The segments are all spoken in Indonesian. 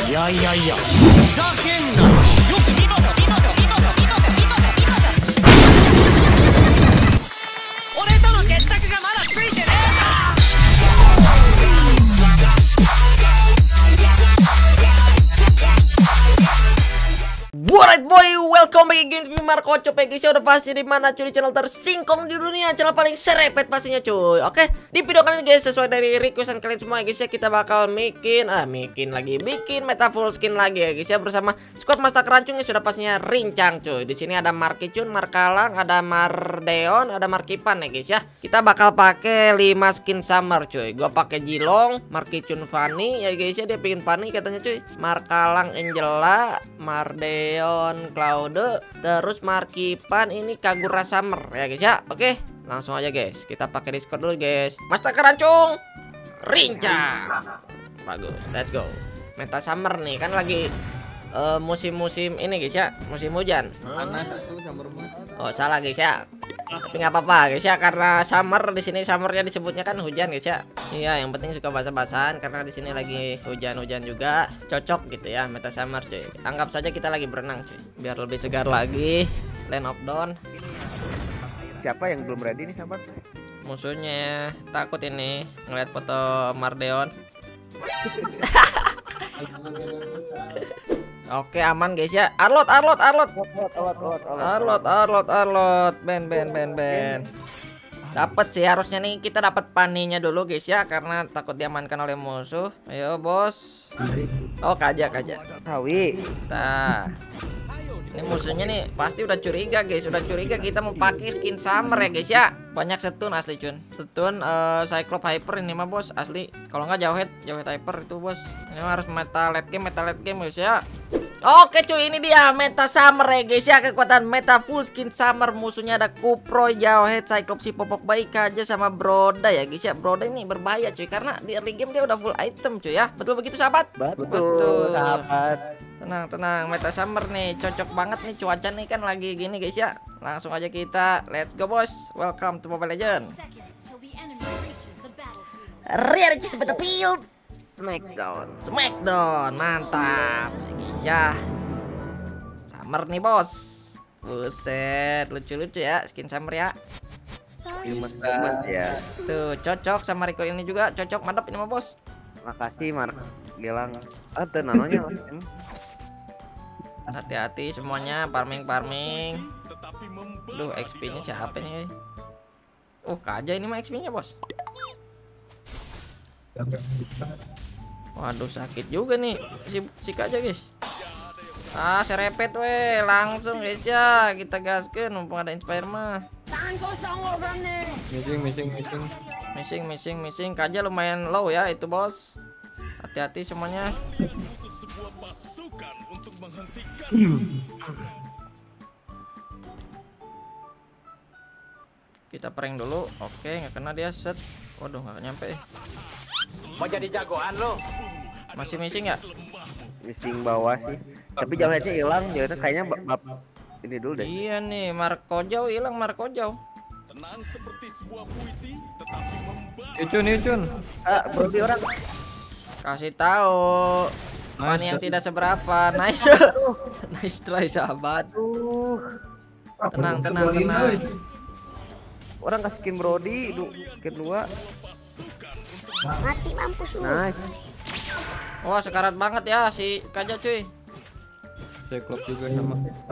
いやいやいやふざけんなよ。よく見ろよ、見ろよ、見ろよ、見ろよ、見ろよ、見ろよ。俺との決着がまだついてねえか。Alright boy, welcome back again to Marco Cop ya guys. Udah pasti di mana cuy, channel tersingkong di dunia, channel paling serepet pastinya cuy. Oke, di video kali ini guys, sesuai dari requestan kalian semua guys ya, kita bakal bikin meta full skin lagi ya guys ya, bersama squad Master Kerancung yang sudah pastinya rincang cuy. Di sini ada Markicun, Markalang, ada Mardeon, ada Markipan ya guys ya. Kita bakal pakai 5 skin summer cuy. Gua pakai Jilong, Markicun Fanny ya guys ya, dia pingin Fanny katanya cuy. Markalang Angela, Mardeon Claude, terus Markipan ini Kagura Summer ya guys ya. Oke, langsung aja guys, kita pakai Discord dulu guys. Master Kerancung rincang. Bagus, let's go. Meta summer nih kan lagi musim-musim ini guys ya, musim hujan. Panas satu summer mas. Oh salah guys ya, tapi nggak apa-apa guys ya, karena summer di sini summernya disebutnya kan hujan guys ya. Iya, yang penting suka basah-basahan karena di sini lagi hujan-hujan juga, cocok gitu ya meta summer cuy. Anggap saja kita lagi berenang cuy, biar lebih segar lagi. Land of Dawn. Siapa yang belum ready nih sahabat? Musuhnya takut ini ngeliat foto Mardeon. Oke aman guys ya. Arlot. Ben. Dapat sih harusnya nih, kita dapat paninya dulu guys ya, karena takut diamankan oleh musuh. Ayo bos. Oh kajak. Sawi. Nah, ini musuhnya nih pasti udah curiga guys, kita mau pakai skin summer ya guys ya. Banyak stun asli cun, stun Cyclops Hyper ini mah bos asli. Kalau nggak Jawhead Hyper itu bos. Ini harus meta late game guys ya. Oke cuy, ini dia meta summer ya guys ya, kekuatan meta full skin summer. Musuhnya ada Kuproy, Jawhead, Cyclops, si Popok baik aja sama Broda ya guys ya. Broda ini berbahaya cuy, karena di early game dia udah full item cuy ya. Betul begitu sahabat? Betul sahabat. Tenang, meta summer nih cocok banget nih, cuaca nih kan lagi gini guys ya. Langsung aja kita let's go bos. Welcome to Mobile Legends. Reach the battlefield. Smackdown, mantap guys ya. Summer nih bos. Buset, lucu-lucu ya skin summer ya. Gemes ya. Tuh cocok sama record ini juga, cocok mantap ini mah bos. Makasih Mark Gelang. Ada namanya mas. Hati-hati semuanya, farming. Duh, XP-nya siapa nih? Oh, Kaja ini mah XP-nya, bos. Waduh, sakit juga nih si Kaja, guys. Ah, serepet weh, langsung guys ya. Kita gaskeun mumpung ada inspire mah. Missing. Kaja lumayan low ya itu, bos. Hati-hati semuanya. Kita prank dulu. Oke, nggak kena dia, set. Waduh, nggak nyampe. Mau jadi jagoan lo? Masih missing ya? Missing bawah sih. Tapi Jawheadnya hilang, Jawheadnya kayaknya bab ini dulu deh. Iya nih, Marco Jauh hilang, Marco Jauh. Tenang seperti sebuah puisi, tetapi membawa. Icun. Ah, berarti orang. Kasih tahu. Pani yang tidak seberapa. Nice. Nice try sahabat. Tenang. Orang kasih skin Brody, skin 2. Mati mampus lu. Nice. Wah, sekarat banget ya si Kaja cuy. Cyclops juga sama.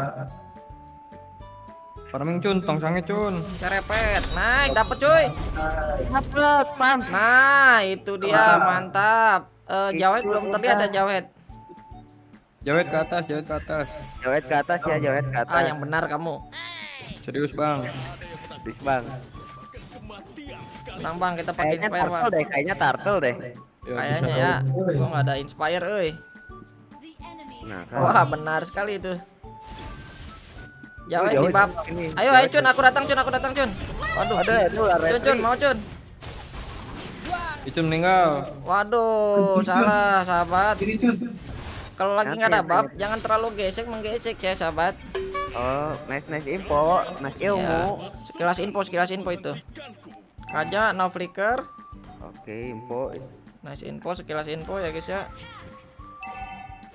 Farming cun, tongsangnya cun. Serepet. Nice, dapet cuy. Dapat, pam. Nah, itu dia, mantap. Jawhead belum terlihat ya Jawhead. Jawhead ke atas. Jawhead ke atas ya, Jawhead ke atas. Ah, yang benar kamu. Serius bang. Please bang. Tenang bang, kita pakai inspire bang. Kayaknya turtle deh. Kayaknya ya. Gua nggak ada inspire, euy. Nah, Wah, benar sekali itu. Jawhead Jawhead di bab. ini. Ayo cun, aku datang cun. Waduh. Ada itu lah. Cun, mau cun. Icun meninggal. Waduh, salah sahabat. Kalau lagi nggak ada bab, jangan terlalu menggesek ya sahabat. Oh, nice info, nice ilmu. Ya, sekilas info itu. Kaja no flicker. Oke, info. Nice info, sekilas info ya guys ya.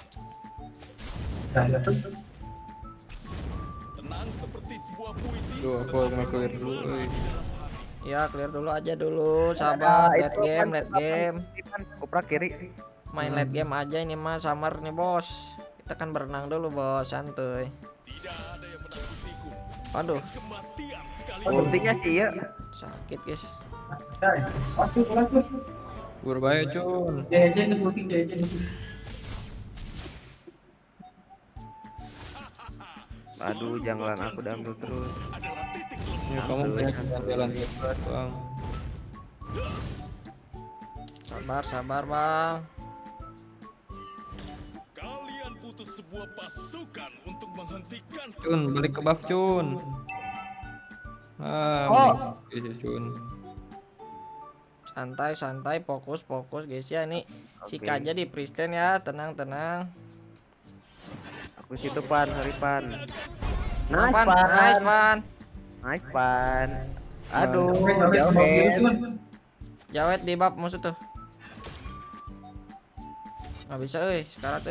Tenang seperti sebuah puisi. Duh, aku mau clear dulu. Ya clear dulu aja dulu, sahabat. Late game, late game. Kupra kiri. Main late game aja ini mah, samar nih bos. Kita kan berenang dulu bos, santuy. Tidak ada yang menakutiku. Aduh, Kematian sekali. Ultinya sih ya. sakit guys. Berbahaya cun. Aduh, jangan aku diambil terus. Ya, kamu punya jalan bebas bang. Sabar, sabar bang. Kalian butuh sebuah pasukan untuk menghentikan. Cun, balik ke buff cun. Oh. Iya cun. Santai, santai, fokus, fokus guys ya. Nih si Oke. aja di pristen ya, tenang, tenang. Aku situ pan, sorry pan. Nah, Nice Pan, pan. nice pan. Nice pan. Aduh, jauh Ben. Jawet di bab musuh tuh. Nggak bisa, sekarat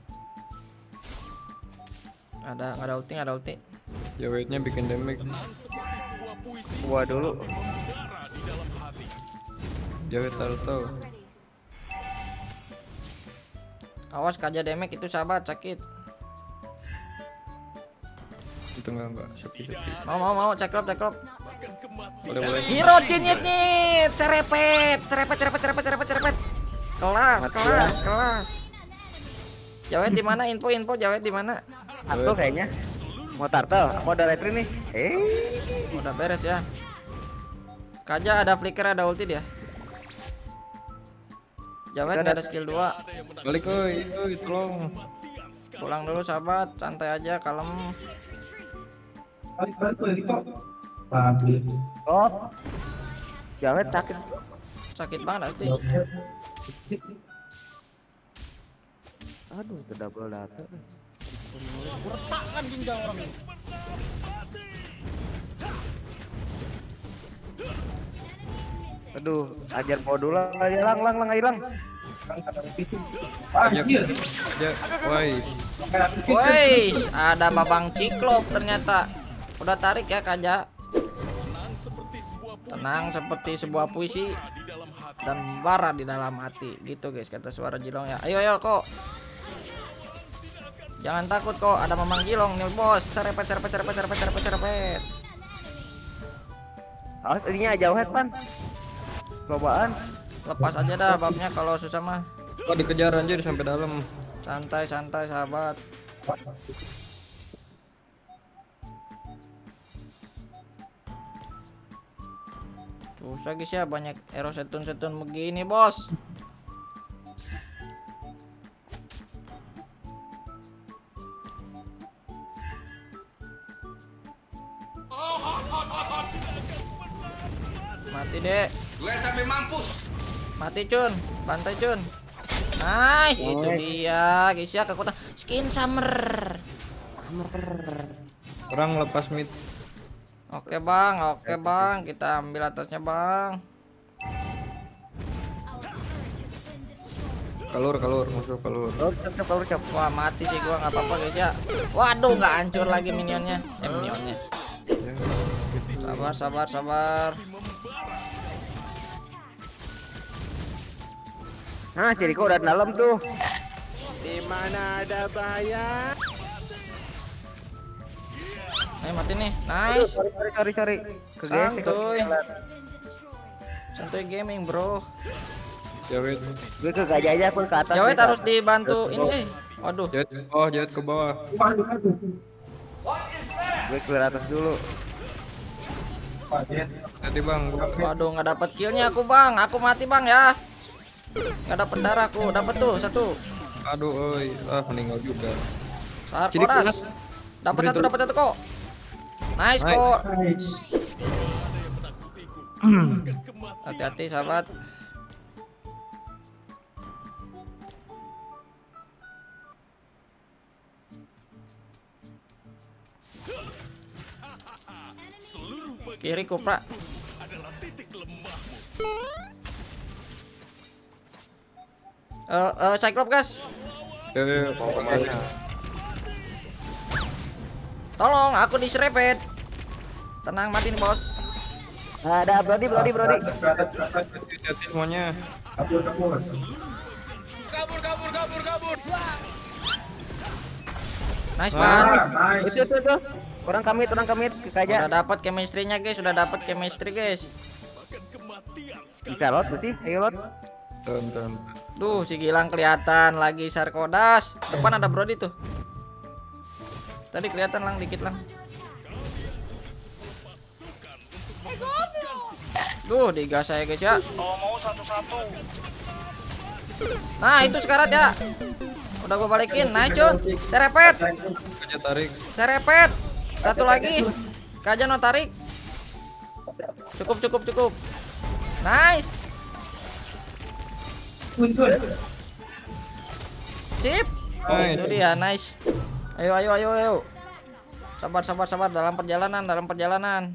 Nggak ada ulti, nggak ada ulti. Jawetnya bikin damage. Sebuah puisi Gua dulu. membara di dalam hati. Jawet tahu. Awas kaja damage itu sahabat, sakit. Itu enggak sepi. Mau, ceklop. Bahkan kematian. Boleh. Hero cinyit nyit, cerepet. Kelas. Jawet di mana? Info Jawet di mana? Aku kayaknya. Mau turtle, mau ada retri nih. Udah beres ya. Kaja ada flicker, ada ulti dia. Jawet nggak ada skill 2. Balik tolong. Pulang dulu sahabat, santai aja, kalem. Oh. Jawet sakit. Sakit banget pasti. Aduh, itu double data. Aduh, ajar modul aja lang hilang. Ya, woi. Woi, ada babang ciklop ternyata. Udah tarik ya Kaja. Tenang seperti sebuah puisi dan bara di dalam hati. Gitu guys kata suara Jilong ya. Ayo kok. Jangan takut kok, ada Mamang Jilong nih bos. Serepet. Awas ininya jauhet pan. Lobaan. Lepas aja dah babnya kalau susah mah. Oh, dikejar anjir sampai dalam. Santai sahabat. Susah guys ya, banyak hero setun begini bos. Mati dek. Gue sampai mampus. Mati Cun, bantai Cun. Nice, itu dia guys ya, kekuatan skin summer. Orang lepas mid. Oke bang, kita ambil atasnya bang. Kalur, musuh kalur. Power cap. Wah mati sih gua, nggak apa-apa guys ya. Waduh, nggak hancur lagi minionnya. Minionnya. Ya. Sabar. Nah, si Riko udah dalam tuh. Di mana ada bahaya? Mati nih. Nice. Sorry. Kegesek. Santuy gaming, bro. Jawet. Gue ke gajah aja, aku ke atas. Jawet harus dibantu ini. Waduh. Jawet ke bawah. Gue ke atas dulu. Nanti bang. Waduh, nggak dapat killnya aku bang. Aku mati bang ya. Nggak dapat darah aku. Dapat tuh satu. Aduh, meninggal juga. Sahar Jadi koras. Dapat satu kok. Nice kok. Hati-hati sahabat. Kiri Kupra. Cyclops guys. Mau kemana? Tolong, aku diserepet. Tenang, mati nih bos. Ada Brody. Hati-hati semuanya. Kabur. Nice banget. Itu. Orang kamit ke kaja. Udah dapat chemistry-nya guys, sudah dapat chemistry guys. Bisa lot sih, ayo lot. Tonton. Duh, si Gilang kelihatan lagi Sarkodas. Depan ada Brody tuh. Tadi kelihatan lang dikit lang. Duh, digas saya guys ya. Mau satu-satu. Nah, itu sekarat ya. Udah gue balikin. Nah, Cun. Serepet. Aja tarik. Serepet. Satu lagi. Kaja no tarik. Cukup. Nice. Sip. Oh, itu dia, nice. Ayo. Sabar dalam perjalanan.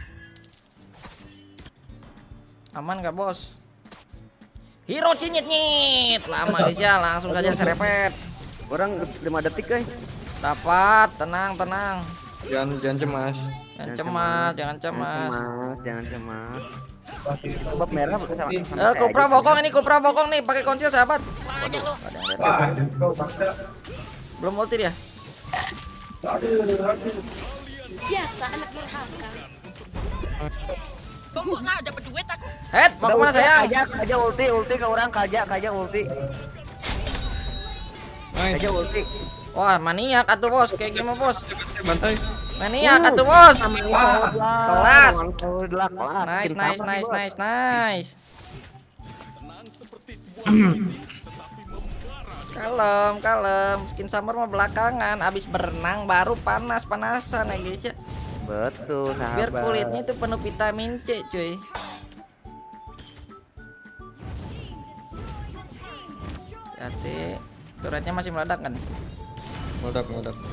Aman gak bos? Hero cinyit. Lama guys ya, langsung saja serepet. Orang 5 detik guys. Dapat, tenang. Jangan cemas. Jangan cemas. Jangan cemas. Bab merah sama. Kupra bokong nih, pakai konsil sahabat. Waduh, ada yang lihat. Belum ulti dia. Biasa anak durhaka. Tunggu lah, dapat duit aku. Head, mau kemana sayang? Kaja ulti ke orang, kaja ulti. Kaja ulti. Wah, maniak atuh bos, kayak gimana bos? Bantai. Maniak atuh bos. Kelas. Nice. Kalem. Skin summer mah belakangan, abis berenang baru panasan ya guys ya. Betul, sahabat. Biar kulitnya itu penuh vitamin C, cuy. Hati, turretnya masih meledak kan? Meledak.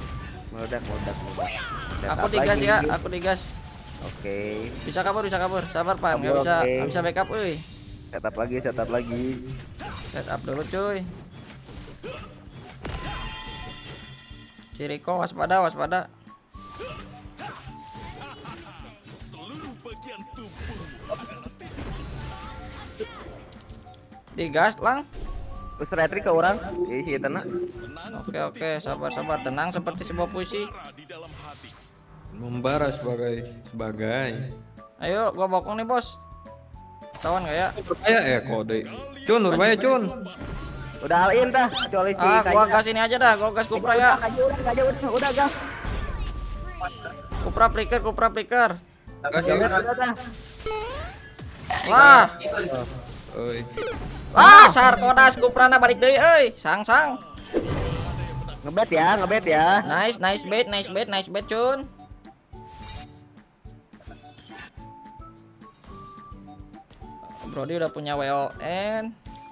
Aku digas ya, aku digas. Oke. Bisa kabur. Sabar, Pan. Nggak bisa backup, euy. Setup lagi. Setup dulu, cuy. Ciriko waspada. Digas lang. Terus retri ke orang. Isi tenang. Oke, sabar, tenang seperti sebuah puisi. Membara sebagai. Ayo, gua bokong nih, Bos. Tawan enggak ya? Nurbaya kode. Nurbaya. Udah all in dah, kecuali si gua gas ini aja dah, gua gas Kupra ya. Kaja udah gas. Kupra flicker. Udah. Wah. Oi. Sarkodas Kuprana balik deui euy. Sang. Ngebet ya. Nice bet, Cun. Brody udah punya WON.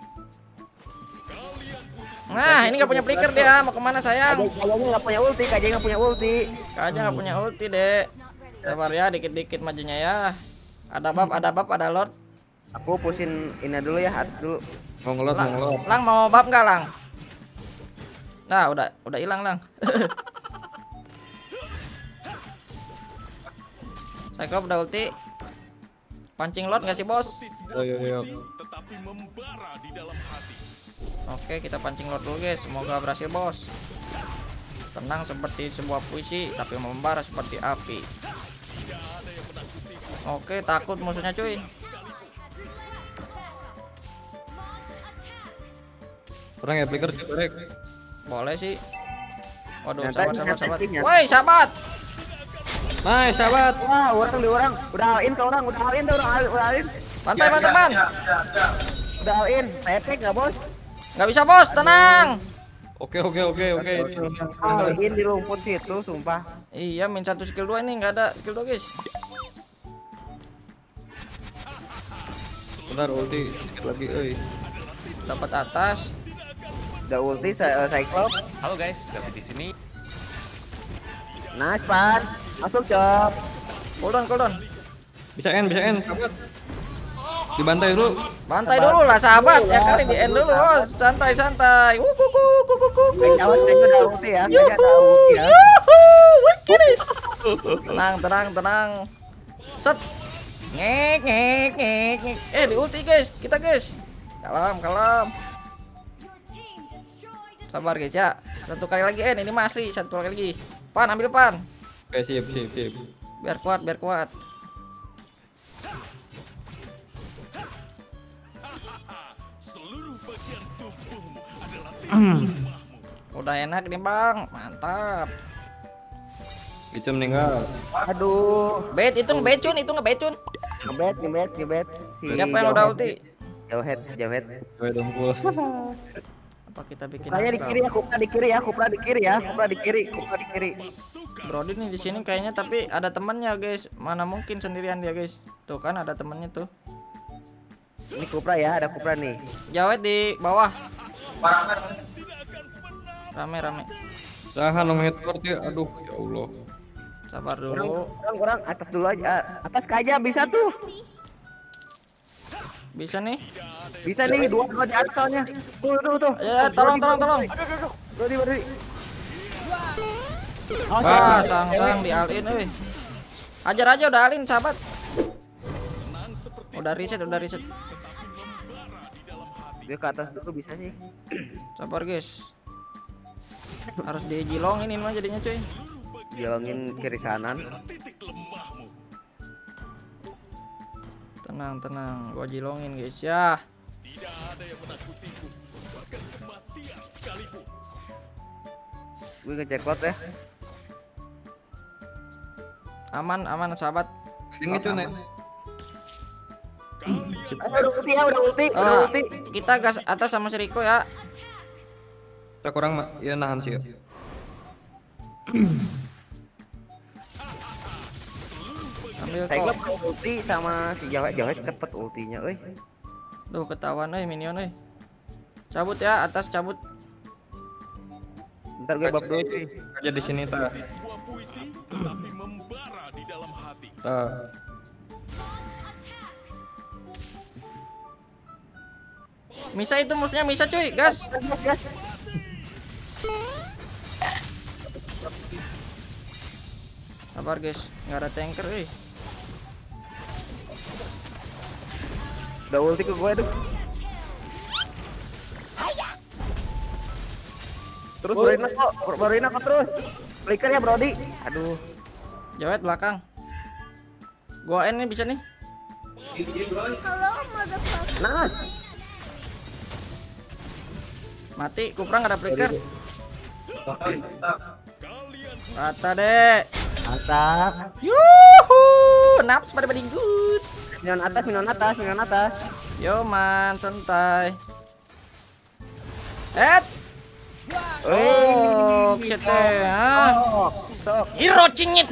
Nah, ini nggak punya flicker dia. Mau kemana sayang? Kayaknya nggak punya ulti. Kayaknya nggak punya ulti, Dek. Sabar ya, dikit-dikit majunya ya. Ada buff, ada lord. Aku pusin ini dulu ya, atas dulu. Mau ngelot. Lang mau buff nggak, Lang? Nah, udah hilang, Lang. Cyclops udah ulti. Pancing lord nggak sih, Bos? Ayo. Tetapi membara di dalam hati. Oke, kita pancing lord dulu, guys. Semoga berhasil, Bos. Tenang seperti sebuah puisi, tapi membara seperti api. Oke, takut musuhnya, cuy. Orang ya flicker direk. Boleh sih. Waduh, Nyantai, sabar. nyantai. Woi, sahabat. Nice, sahabat. Wah, orang. Udah all in ke orang, udah all in. Bantai, Ban. Udah all in. Petek nggak bos? Nggak bisa, Bos. Tenang. Oke. All in di rumput situ, sumpah. Iya, min 1 skill 2 ini nggak ada skill 2, guys. Bentar ulti sedikit lagi, Dapat atas. Udah ulti Cyclops. Halo guys, David di sini. Nice, Pan. Masuk, Cok. Cooldown. Bisa end, sahabat. Dibantai dulu. Bantai dulu lah, sahabat. Ya kali di end dulu, Bos. Santai. Kayaknya udah ulti ya. Yuhu. Kiris. Tenang. Set. Ngek. Di ulti guys, kita guys. Kalem. Sabar guys ya. Satu kali lagi ini mah asli, satu kali lagi. Pan, ambil pan. Oke, siap. Biar kuat. Seluruh bagian tubuhmu adalah Udah enak nih bang, mantap. Itu meninggal. Aduh. Bet itu ngebecun. Ngebet. Siapa yang udah ulti? Jauhet. Gue dongkul. Apa kita bikin? Kayaknya di kiri ya, Kupra di kiri. Brody nih di sini kayaknya, tapi ada temannya guys. Mana mungkin sendirian dia guys. Tuh kan ada temannya tuh. Ini Kupra ya, ada Kupra nih. Jawet di bawah. Rame. Tahan dong headboard ya. Aduh, ya Allah. Sabar dulu. Kurang atas dulu aja. Atas aja bisa tuh. Bisa nih. Bisa nih, dua di atas soalnya. Tuh. Ya, tolong. Aduh. Brody. Wah, sang di alin euy. Ajar aja udah alin, sahabat. Udah reset. Dia ke atas dulu bisa sih. Sabar, guys. Harus dijilongin ini mah jadinya, cuy. Jilongin kiri kanan. Tenang, gua jilongin, guys ya. tidak ada yang menakutiku, bahkan kematian sekalipun. Gue ngecek lot ya. Aman, sahabat. Ini tuh nih. Udah ulti. Kita gas atas sama si Rico ya. Kita kurang ya nahan sih. Ambil Saya kok. gue ulti sama si Jawet cepet ultinya, euy. Duh, ketahuan minion Cabut ya, atas cabut. Bentar gue bab dulu cuy. Aja di sini ta. Di sebuah puisi, tetapi membara di dalam hati. Misa itu musuhnya Misa cuy, gas. Sabar guys, nggak ada tanker Udah ulti ke gue tuh. Terus Brody kok terus. Flicker ya Brody. Aduh. Jawet belakang. Gua N nih bisa nih. Nah. Mati, Kupra nggak ada flicker. Rata deh. Mantap. Yuhu, naps pada bading good. Minion atas. Yo man, santai. Oh, kita. Sok. Hero cingit.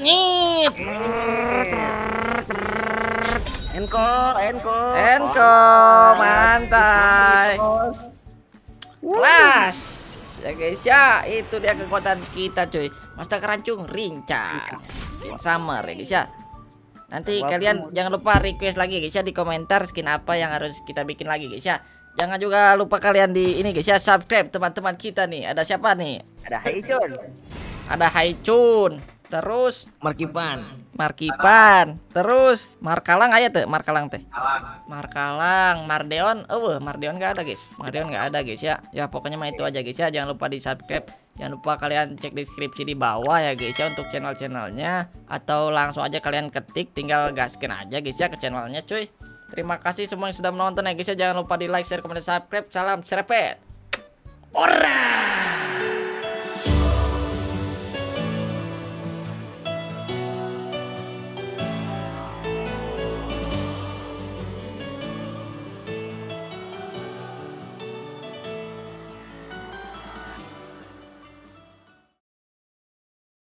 Enko, mantai. Kelas. Ya guys ya, itu dia kekuatan kita cuy. Master Kerancung Rincang. Summer ya guys ya. Nanti kalian jangan lupa request lagi guys ya di komentar skin apa yang harus kita bikin lagi guys ya. Jangan juga lupa kalian di ini guys ya, subscribe teman-teman kita nih. Ada siapa nih? Ada Haicun. Ada Haicun. Terus Markipan. Terus Markalang aja tuh, Markalang teh. Markalang, Mardeon. Mardeon nggak ada guys ya. Ya pokoknya mah itu aja guys ya. Jangan lupa di subscribe. Jangan lupa kalian cek deskripsi di bawah ya guys ya untuk channel-channelnya. Atau langsung aja kalian ketik, tinggal gaskin aja guys ya ke channelnya cuy. Terima kasih semua yang sudah menonton ya guys ya. Jangan lupa di like, share, komen, dan subscribe. Salam serepet. Ora.